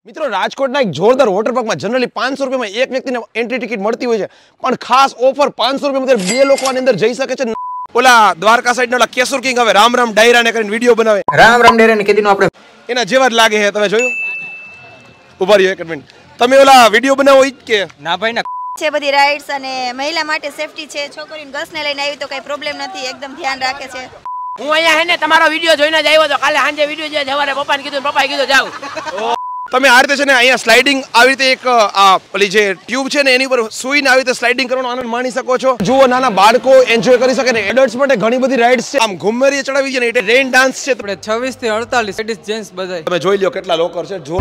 મિત્રો રાજકોટના એક જોરદાર વોટર પાર્કમાં જનરલી 500 રૂપિયામાં એક વ્યક્તિને એન્ટ્રી ટિકિટ મળતી હોય છે, પણ ખાસ ઓફર 500 રૂપિયામાં બે લોકો આની અંદર જઈ શકે છે। ઓલા દ્વારકા સાઈડ ના કેસુર કિંગ હવે રામ રામ ડાયરા ને કરીને વિડિયો બનાવે, રામ રામ ડાયરા ને કીધીનો આપણે એના જેવા જ લાગે છે। તમે જોયું? ઉભા રહ્યો એક મિનિટ, તમે ઓલા વિડિયો બનાવો ઈ કે ના ભાઈ ના છે બધી રાઇડ્સ અને મહિલા માટે સેફટી છે। છોકરીને ગર્લ્સને લઈને આવી તો કઈ પ્રોબ્લેમ નથી, એકદમ ધ્યાન રાખે છે। હું અહીંયા હે ને તમારો વિડિયો જોઈને જ આવ્યો તો, કાલે સાંજે વિડિયો જે જવારે પપ્પાને કીધું, પપ્પાએ કીધું જાવ। તમે આ રીતે છે ને અહીંયા સ્લાઇડિંગ આવી રીતે એક ઓલી જે ટ્યુબ છે ને એની ઉપર સુઈને આવી રીતે સ્લાઇડિંગ કરવાનો આનંદ માણી શકો છો। જુઓ નાના બાળકો એન્જોય કરી શકે ને એડલ્ટ્સ માટે ઘણી બધી રાઇડ્સ છે। આમ ઘુમ્મરીએ ચડાવી છે ને એટલે રેન ડાન્સ છે। આપણે 26 થી 48 લેડીઝ જેન્ટ્સ બધાય તમે જોઈ લ્યો કેટલા લોકર છે। જો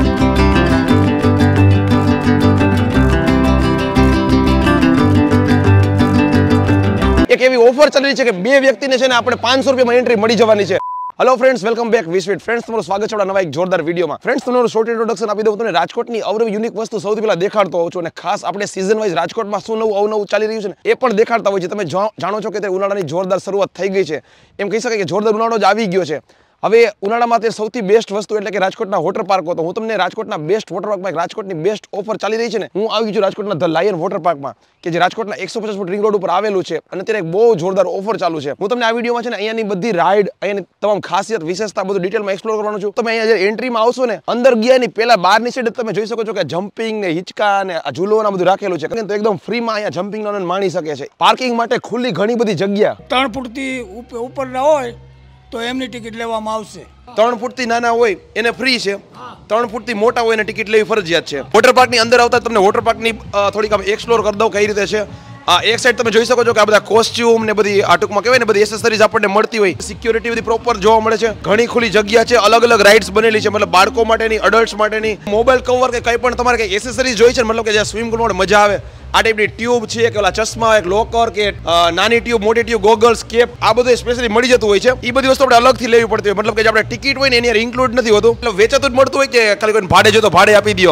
એક એવી ઓફર ચાલી રહી છે કે બે વ્યક્તિને છે ને આપણે 500 રૂપિયામાં એન્ટ્રી મળી જવાની છે। હેલો ફ્રેન્ડ્સ, વેલકમ બેક વિશવીટ ફ્રેન્ડ્સ, તમારું સ્વાગત છે આપણા નવા એક જોરદાર વિડીયોમાં। ફ્રેન્ડ્સ, તમને શોર્ટ ઇન્ટ્રોડક્શન આપી દઉં, તમને રાજકોટની અવનવી યુનિક વસ્તુ સૌથી પહેલા દેખાડતો હોઉં છું અને ખાસ આપણે સિઝન વાઇઝ રાજકોટમાં શું નવું અવનવું ચાલી રહ્યું છે ને એ પણ દેખાડતા હોય છે। તમે જાણો છો કે તે ઉનાળાની જોરદાર શરૂઆત થઈ ગઈ છે, એમ કહી શકાય કે જોરદાર ઉનાળો જ આવી ગયો છે। હવે ઉનાળામાં તે સૌથી બેસ્ટ વસ્તુ એટલે કે રાજકોટના વોટર પાર્કો, તો હું તમને રાજકોટના બેસ્ટ વોટર પાર્કમાં રાજકોટની બેસ્ટ ઓફર ચાલી રહી છે ને, હું આવી છું રાજકોટના ધ લાયન વોટર પાર્કમાં કે જે રાજકોટના 150 ફૂટ રિંગ રોડ ઉપર આવેલું છે અને ત્યારે એક બહુ જોરદાર ઓફર ચાલુ છે। હું તમને આ વિડીયોમાં છે ને અહીંયાની બધી રાઇડ, અહીંયાની તમામ ખાસિયત, વિશેષતા બધું ડિટેલમાં એક્સપ્લોર કરવાનું છું। તમે અહીંયા જે એન્ટ્રીમાં આવશો ને, અંદર ગયાની પહેલા બહારની સાઈડ તમે જોઈ શકો છો કે જમ્પિંગ ને હિંચકા ને આ ઝૂલોના બધું રાખેલું છે, તો એકદમ ફ્રીમાં અહીંયા જમ્પિંગનો આનંદ માણી શકે છે। પાર્કિંગ માટે ખુલ્લી ઘણી બધી જગ્યા, 3 ફૂટથી ઉપરના હોય તો એમની ટિકિટ લેવામાં આવશે। 3 ફૂટથી નાના હોય એને ફ્રી છે, 3 ફૂટથી મોટા હોય એને ટિકિટ લેવી ફરજિયાત છે। વોટર પાર્કની અંદર આવતા તમને વોટર પાર્કની થોડીક આમ એક્સપ્લોર કરી દઉં કઈ રીતે છે। એક સાઈડ તમે જોઈ શકો છો કે આ બધા કોસ્ચ્યુમ ને બધી આ ટૂંકમાં કહેવાય ને બધી એસેસરીઝ આપણને મળતી હોય, સિક્યોરિટી બધી પ્રોપર જોવા મળે છે। ઘણી ખુલ્લી જગ્યા છે, અલગ અલગ રાઇડ્સ બનેલી છે, મતલબ બાળકો માટેની, અડલ્ટ્સ માટેની, મોબાઈલ કવર કે કંઈ પણ તમારે કંઈ એસેસરીઝ જોઈ છે મતલબ કે જ્યાં સ્વિમિંગ પૂલમાં મજા આવે આ ટાઈપની ટ્યુબ છે કે ઓલા ચશ્મા, એક લોકર કે નાની ટ્યુબ, મોટી ટ્યુબ, ગોગલ્સ, કેપ, આ બધું સ્પેશિયલી મળી જતું હોય છે। એ બધી વસ્તુ આપણે અલગથી લેવી પડતી હોય, મતલબ કે જે આપણે ટિકિટ હોય ને એની ઇન્ક્લુડ નથી હોતું, એટલે વેચાતું જ મળતું હોય કે ખાલી કોઈ ભાડે જો તો ભાડે આપી દો,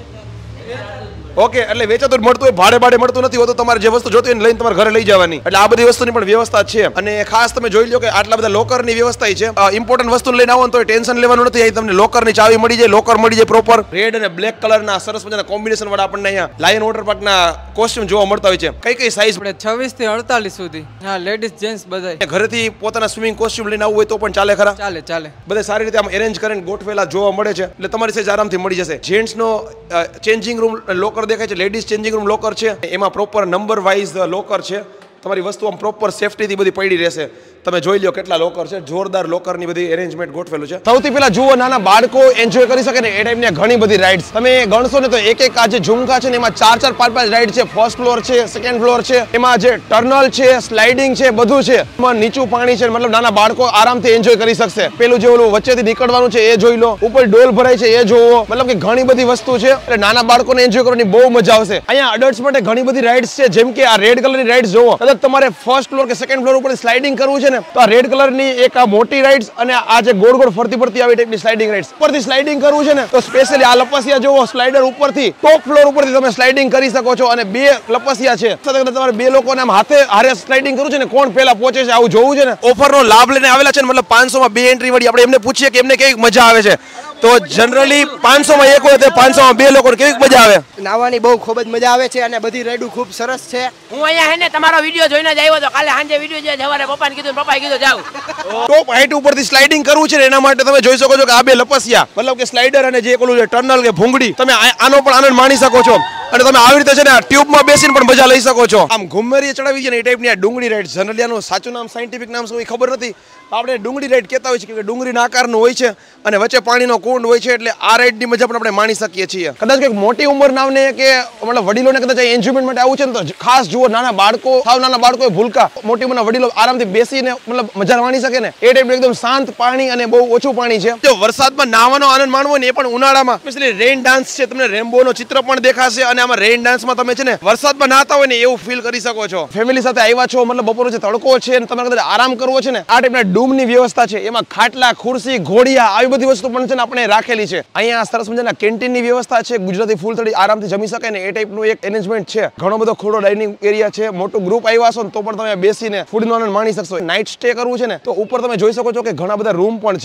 ઓકે, એટલે વેચાતું જ મળતું હોય, ભાડે મળતું નથી હોતું। તમારે જે વસ્તુ જોતી હોય લઈને તમારે ઘરે લઈ જવાની, એટલે આ બધી વસ્તુની પણ વ્યવસ્થા છે। અને ખાસ તમે જોઈ લો કે આટલા બધા લોકરની વ્યવસ્થા છે। ઇમ્પોર્ટન્ટ વસ્તુ લઈને આવો તો ટેન્શન લેવાનું નથી, અહીં તમને લોકરની ચાવી મળી જાય, લોકર મળી જાય પ્રોપર। રેડ અને બ્લેક કલરના સરસ મજાના કોમ્બિનેશન વાળા આપણને અહીંયા લાયન વોટર પાર્કના કોસ્ચ્યુમ જોવા મળતા હોય છે। કઈ સાઈઝ? આપણે 26 થી 48 સુધી, હા, લેડીઝ જેન્ટ્સ બધાય ઘરેથી પોતાના સ્વિમિંગ કોસ્ચ્યુમ લઈને આવવું હોય તો પણ ચાલે ખરા? ચાલે બધા સારી રીતે આમ એરેન્જ કરીને ગોઠવેલા જોવા મળે છે, એટલે તમારી સાઈઝ આરામથી મળી જશે। જેન્ટ્સનો ચેન્જિંગ રૂમ લોકર દેખાય છે, લેડીઝ ચેન્જિંગ રૂમ લોકર છે, એમાં પ્રોપર નંબર વાઇઝ લોકર છે, તમારી વસ્તુ આમ પ્રોપર સેફટીથી બધી પડી રહેશે। તમે જોઈ લો કેટલા લોકર છે, જોરદાર લોકરની બધી એરેન્જમેન્ટ ગોઠવેલું છે। સૌથી પહેલા જુઓ નાના બાળકો એન્જોય કરી શકે ને એ ટાઈપની ઘણી બધી રાઇડ્સ તમે ગણશો ને તો એક આ જે ઝુમકા છે ને એમાં 4-4, 5-5 રાઇડ છે। ફર્સ્ટ ફ્લોર છે, સેકન્ડ ફ્લોર છે, એમાં જે ટર્નલ છે, સ્લાઇડિંગ છે, બધું છે। એમાં નીચું પાણી છે, મતલબ નાના બાળકો આરામથી એન્જોય કરી શકશે। પેલું જે ઓલું વચ્ચેથી નીકળવાનું છે એ જોઈ લો, ઉપર ડોલ ભરાય છે એ જોવો, મતલબ કે ઘણી બધી વસ્તુ છે, એટલે નાના બાળકોને એન્જોય કરવાની બહુ મજા આવશે। અહીંયા અડલ્ટ્સ માટે ઘણી બધી રાઇડ્સ છે, જેમ કે આ રેડ કલરની રાઇડ્સ જોવો, કદાચ તમારે ફર્સ્ટ ફ્લોર કે સેકન્ડ ફ્લોર ઉપર સ્લાઇડિંગ કરવું છે ને તો આ રેડ કલર એક આ મોટી રાઇડ્સ અને આ જે ગોળ ગોળ ફરતી આવી ટાઈપની સ્લાઇડિંગ રાઇડ્સ ઉપરથી સ્લાઇડિંગ કરવું છે ને તો સ્પેશિયલી આ લપસિયા જોવો, સ્લાઇડર ઉપરથી ટોપ ફ્લોર ઉપરથી તમે સ્લાઇડિંગ કરી શકો છો। અને બે લપસિયા છે, તમારે બે લોકોને આમ હારે સ્લાઇડિંગ કરવું છે ને કોણ પહેલા પહોંચે છે આવું જોવું છે ને। ઓફરનો લાભ લઈને આવેલા છે ને, મતલબ 500 માં બે એન્ટ્રી વાળી, આપણે એમને પૂછીએ કે એમને કેવી મજા આવે છે, તો જનરલી 500 માં એક હોય તો 500 માં બે લોકોને કેવી મજા આવે? નાવાની બહુ ખૂબ જ મજા આવે છે અને બધી રાઈડો ખૂબ સરસ છે। હું અહીંયા હે ને તમારો વિડિયો જોઈને જ આવ્યો તો, કાલે સાંજે વિડિયો જે જવારે પપ્પાને કીધું, પપ્પાએ કીધું જાવ। ટોપ હાઈટ ઉપરથી સ્લાઇડિંગ કરવું છે ને એના માટે તમે જોઈ શકો છો કે આ બે લપસિયા, મતલબ કે સ્લાઇડર અને જે ઓલું ટર્નલ કે ભૂંગળી, તમે આનો પણ આનંદ માણી શકો છો। અને તમે આવી રીતે છે ને ટ્યુબમાં બેસીને પણ મજા લઈ શકો છો। આમ ઘુમ્મરીએ ચડાવી છે ને એ ટાઈપની આ ડુંગળી રાઈડ, જનરલી આનું સાચું નામ, સાયન્ટિફિક નામ શું એ ખબર નથી, આપણે ડુંગળી રાઈડ કહેતા હોય છે કે ડુંગળીના આકારનું હોય છે અને વચ્ચે પાણીનો કુંડ હોય છે, એટલે આ રાઈડની મજા પણ આપણે માણી શકીએ છીએ। કદાચ કંઈક મોટી ઉંમરનાને કે મતલબ વડીલોને કદાચ એન્જોયમેન્ટ માટે આવું છે ને તો ખાસ જુઓ, નાના બાળકો, સાવ નાના બાળકો ભૂલકા, મોટી ઉંમરના વડીલો આરામથી બેસીને મતલબ મજા માણી શકે ને એ ટાઈપનું એકદમ શાંત પાણી અને બહુ ઓછું પાણી છે। જો વરસાદમાં નાહવાનો આનંદ માણવો ને એ પણ ઉનાળામાં, સ્પેશિયલી રેઇન ડાન્સ છે, તમને રેમ્બોનો ચિત્ર પણ દેખાશે અને આમાં રેઇન ડાન્સમાં તમે છે ને વરસાદમાં નાહતા હોય ને એવું ફીલ કરી શકો છો। ફેમિલી સાથે આવ્યા છો, મતલબ બપોર છે, તડકો છે અને તમારે કદાચ આરામ કરવો છે ને, આ ટાઈપના ડૂમની વ્યવસ્થા છે, એમાં ખાટલા, ખુરશી, ઘોડિયા આવી બધી વસ્તુ પણ છે ને આપણે રાખેલી છે। અહીંયા સરસ મજાના કેન્ટીનની વ્યવસ્થા છે, ગુજરાતી ફૂલ થોડી આરામથી જમી શકે ને એ ટાઈપનું એક એરેન્જમેન્ટ છે। ઘણો બધો ખુલ્લો ડાઇનિંગ એરિયા છે, મોટું ગ્રુપ આવ્યા છો તો પણ તમે બેસીને ફૂડનો આનંદ માણી શકશો। નાઇટ સ્ટે કરવું છે ને તો ઉપર તમે જોઈ શકો છો કે ઘણા બધા રૂમ પણ છે,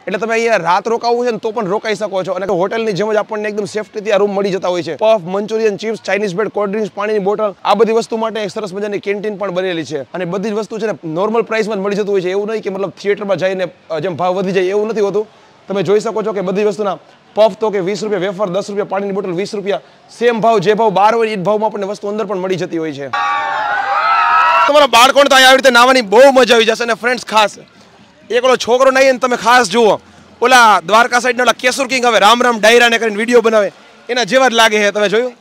એટલે તમે અહીંયા રાત રોકાવું છે ને તો પણ રોકાઈ શકો છો અને હોટલની જેમ જ આપણને એકદમ સેફટીથી આ રૂમ મળી જતા હોય છે. Puff, Manchurian, chips, Chinese bread, cold drinks, પાણીની બોટલ, આ બધી વસ્તુ માટે એક સરસ મજાની કેન્ટીન પણ બનેલી છે અને બધી જ વસ્તુ છે ને નોર્મલ પ્રાઇસમાં જ મળી જતું હોય છે. એવું નહીં કે મતલબ થિયેટરમાં જઈને જેમ ભાવ વધી જાય એવું નથી હોતું. તમે જોઈ શકો છો કે બધી વસ્તુના પફ તો કે 20 રૂપિયા, વેફર 10 રૂપિયા, પાણીની બોટલ 20 રૂપિયા, સેમ ભાવ જે ભાવ બહાર હોય એ ભાવમાં આપણને વસ્તુ અંદર પણ મળી જતી હોય છે. તમારા બાળકોને તો અહીંયા આવી રીતે નાવાની બહુ મજા આવી જશે અને ફ્રેન્ડ્સ ખાસ એક ઓલો છોકરો નહીં તમે ખાસ જુઓ ઓલા દ્વારકા સાઈડના ઓલા કેસુર કિંગ હવે રામ રામ ડાયરાને કરીને વિડીયો બનાવે એના જેવા જ લાગે છે. તમે જોયું?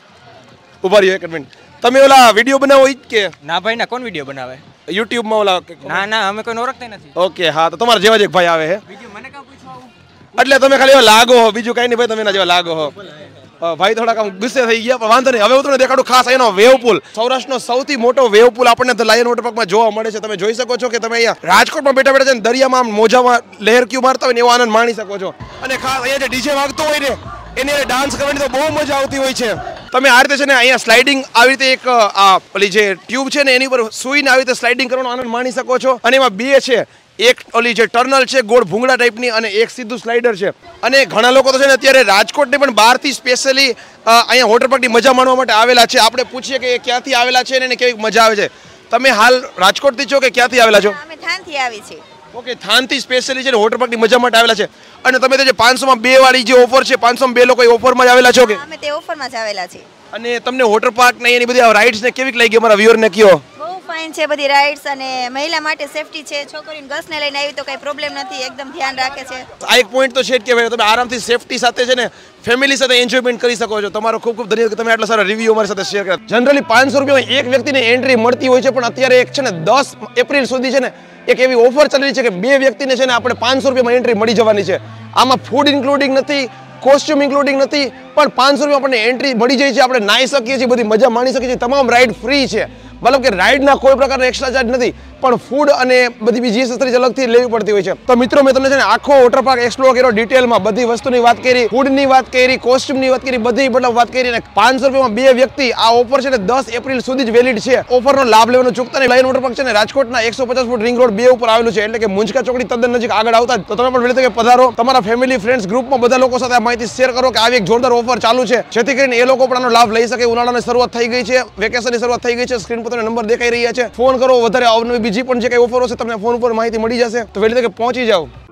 ઉભા રહ્યો એક મિનિટ. તમે ઓલા વિડીયો બનાવો ઈ જ કે ના ભાઈ ના, કોણ વિડીયો બનાવે? યુટ્યુબમાં ઓલા? ના અમે કોઈ ઓળખતા નથી. ઓકે હા, તો તમારા જેવા જ એક ભાઈ આવે છે મને કાં પૂછવા આવું? એટલે તમે ખાલી એવા લાગો હો, બીજું કઈ નહીં ભાઈ, તમે એના જેવા લાગો હો. ભાઈ થોડાક આમ ગુસ્સે થઈ ગયા પણ વાંધો નહીં. હવે હું તમને દેખાડું ખાસ એનો વેવ પુલ. સૌરાષ્ટ્રનો સૌથી મોટો વેવ પુલ આપણને ધ લાયન વોટર પાર્કમાં જોવા મળે છે. તમે જોઈ શકો છો કે તમે અહીંયા રાજકોટમાં બેઠા બેઠા છે ને દરિયામાં આમ મોજામાં લહેર ક્યુ મારતા હોય ને એવો આનંદ માણી શકો છો. અને ખાસ અહીંયા જે ડીજે વાગતો હોય ને એને ડાન્સ કરવાની તો બહુ મજા આવતી હોય છે. તમે આ રીતે છે ને અહીંયા સ્લાઇડિંગ આવી રીતે એક આ ઓલી જે ટ્યુબ છે ને એની ઉપર સુઈને આવી રીતે સ્લાઇડિંગ કરવાનો આનંદ માણી શકો છો. અને એમાં બે છે, એક ઓલી જે ટર્નલ છે ગોળ ભૂંગળા ટાઈપની અને એક સીધું સ્લાઇડર છે. અને ઘણા લોકો તો છે ને અત્યારે રાજકોટને પણ બહારથી સ્પેશિયલી અહીંયા વોટર પાર્કની મજા માણવા માટે આવેલા છે. આપણે પૂછીએ કે ક્યાંથી આવેલા છે અને કેવી મજા આવે છે. તમે હાલ રાજકોટથી છો કે ક્યાંથી આવેલા છો? અમે થાનથી આવી છે. ઓકે, થાનથી સ્પેશિયલી છે ને વોટર પાર્કની મજા માટે આવેલા છે. અને તમે તો જે 500માં 2 વાળી જે ઓફર છે 500માં 2 લોકો એ ઓફરમાં જ આવેલા છો કે? અમે તે ઓફરમાં જ આવેલા છે. અને તમને વોટર પાર્ક ને એની બધી રાઇડ્સ ને કેવી લાગી અમારા વ્યુઅરને કયો? બહુ ફાઇન છે બધી રાઇડ્સ અને મહિલા માટે સેફટી છે. છોકરીને ગર્લ્સને લઈને આવી તો કઈ પ્રોબ્લેમ નથી, એકદમ ધ્યાન રાખે છે. આ એક પોઈન્ટ તો છે જ કે ભાઈ તમે આરામથી સેફટી સાથે છે ને ફેમિલી સાથે એન્જોયમેન્ટ કરી શકો છો. તમારો ખૂબ ખૂબ ધન્યવાદ કે તમે આટલા સારા રિવ્યુ અમારી સાથે શેર કર્યા. જનરલી 500 રૂપિયામાં એક વ્યક્તિને એન્ટ્રી મળતી હોય છે પણ અત્યારે એક છે ને 10 એપ્રિલ સુધી છે ને એક એવી ઓફર ચાલી રહી છે કે 2 વ્યક્તિને છે ને આપણે 500 રૂપિયામાં એન્ટ્રી મળી જવાની છે. આમાં ફૂડ ઇન્ક્લુડિંગ નથી, કોસ્ટ્યુમ ઇન્ક્લુડિંગ નથી, પણ 500 રૂપિયા આપણને એન્ટ્રી મળી જાય છે. આપણે નાહી શકીએ છીએ, બધી મજા માણી શકીએ છીએ. તમામ રાઇડ ફ્રી છે, મતલબ કે રાઇડના કોઈ પ્રકારના એક્સ્ટ્રા ચાર્જ નથી, પણ ફૂડ અને બધી બીજી એસેસરીઝ અલગથી લેવી પડતી હોય છે. તો મિત્રો મેં તમને છે ને આખો વોટર પાર્ક એક્સપ્લોર કર્યો ડિટેલમાં, બધી વસ્તુની વાત કરી, ફૂડની વાત કરી, કોસ્ટ્યુમની વાત કરી, બધી મતલબ વાત કરી. અને 500 રૂપિયામાં 2 વ્યક્તિ આ ઓફર છે ને 10 એપ્રિલ સુધી જ વેલિડ છે. ઓફરનો લાભ લેવાનો ચૂકતા નહીં. લાયન વોટર પાર્ક છે ને રાજકોટના 150 ફૂટ રિંગ રોડ 2 ઉપર આવેલું છે, એટલે કે મુંજકા ચોકડી તદ્દન નજીક આગળ આવતા જ. તો તમે પણ વહેલી તકે પધારો, તમારા ફેમિલી ફ્રેન્ડ્સ ગ્રુપમાં બધા લોકો સાથે આ માહિતી શેર કરો કે આવી એક જોરદાર ઓફર ચાલુ છે, જેથી કરીને એ લોકો પણ આનો લાભ લઈ શકે. ઉનાળાની શરૂઆત થઈ ગઈ છે, વેકેશનની શરૂઆત થઈ ગઈ છે. સ્ક્રીન પર તમને નંબર દેખાઈ રહ્યા છે, ફોન કરો. વધારે અવનવી બીજી પણ જે કઈ ઓફરો છે તમને ફોન ઉપર માહિતી મળી જશે. તો વહેલી તકે પહોંચી જાઓ.